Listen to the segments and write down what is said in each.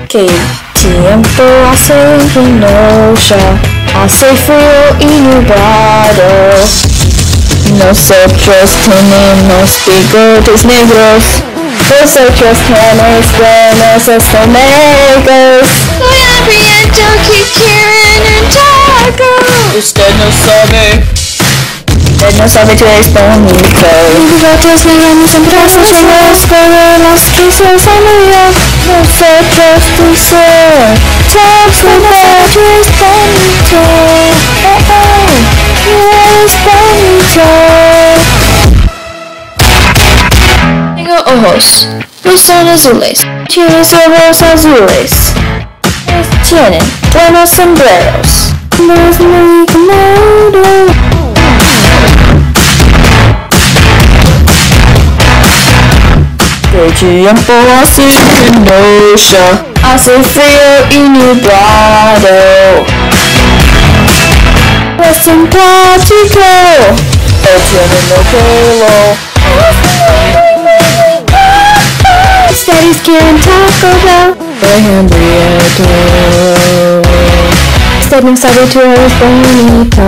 ¿Qué tiempo hace que no ya hace frío y nublado? Nosotros tenemos bigotes negros, vosotros tenéis buenos estómagos. Voy abriendo que quieren un taco. Usted no sabe. Usted no sabe que es bonito. Mis bigotes negros en brazos llenos de las crisis de María. Nosotros dicen Taco Bell, tú eres bonito. Tú eres bonito. tengo ojos, no son azules. Tienes ojos azules. Tienen buenos sombreros. Más muy cómodo. ¿Qué tiempo hace que no ya hace frío y nublado? Es simpático. Tienen el pelo. Ustedes quieren Taco Bell. Hambriento. Usted no sabe tú eres bonito.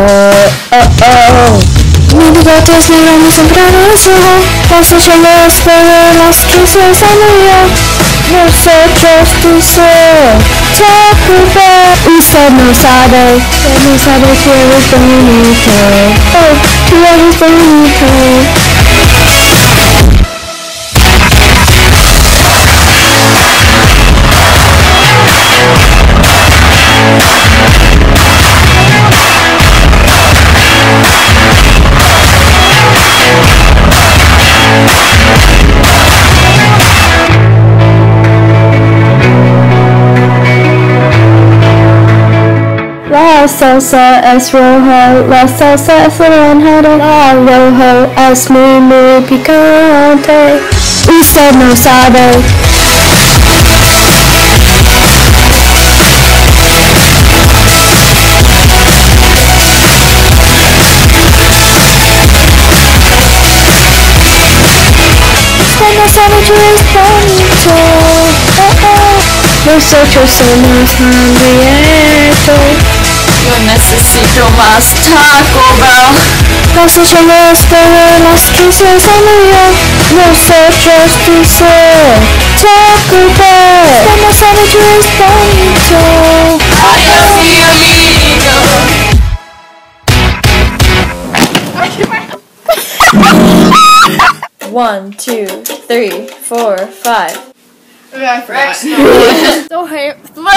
Mis bigotes negros en brazos llenos de las crisis de María. Nosotros dicen Taco Bell. Usted no sabe tú eres bonito. Tú eres bonito. La salsa es roja, la salsa es naranjada, la roja es muy picante. Usted no sabe. Usted no sabe que es bonito. Nosotros somos hambrientos. Yo necesito más Taco Bell. Brazos llenos de las crisis de María. nosotros dicen Taco Bell. Usted no sabe que es bonito. Adiós, mi amigo. 1, 2, 3, 4, 5. Don't hate.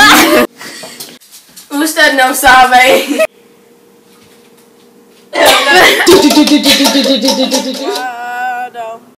Usted no sabe.